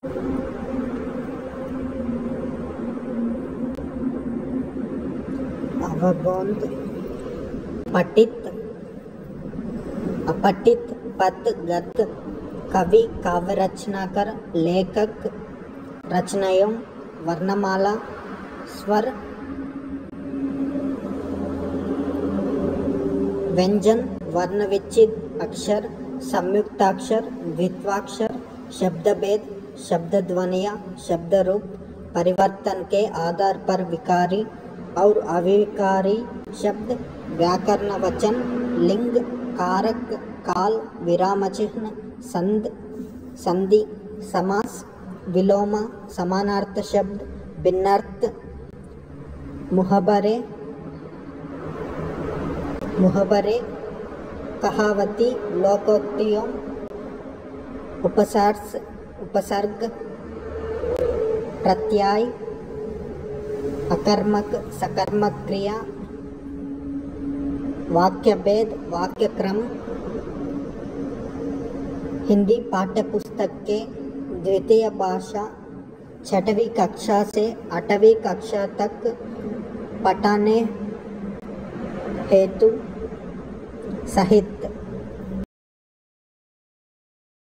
अवगोंद, पठित, अपठित, पद, गद्य, कवि, काव्य रचनाकार, लेखक, रचनाओं, वर्णमाला, स्वर, व्यंजन, वर्ण विच्छेद अक्षर, संयुक्ताक्षर, द्वित्वाक्षर, शब्दभेद, शब्द ध्वनियाँ, शब्द रूप, परिवर्तन के आधार पर विकारी और अविकारी शब्द, व्याकरण वचन, लिंग, कारक, काल, विराम चिन्ह, संधि, समास, विलोम, समानार्थ शब्द, भिन्नार्थ, मुहबरे, कहावती, लोकोक्तियों, उपसर्ग, प्रत्यय, अकर्मक, सकर्मक क्रिया, वाक्य भेद, वाक्य क्रम। हिंदी पाठ्य पुस्तक के द्वितीय भाषा 6वीं कक्षा से 8वीं कक्षा तक पढ़ाने हेतु साहित्य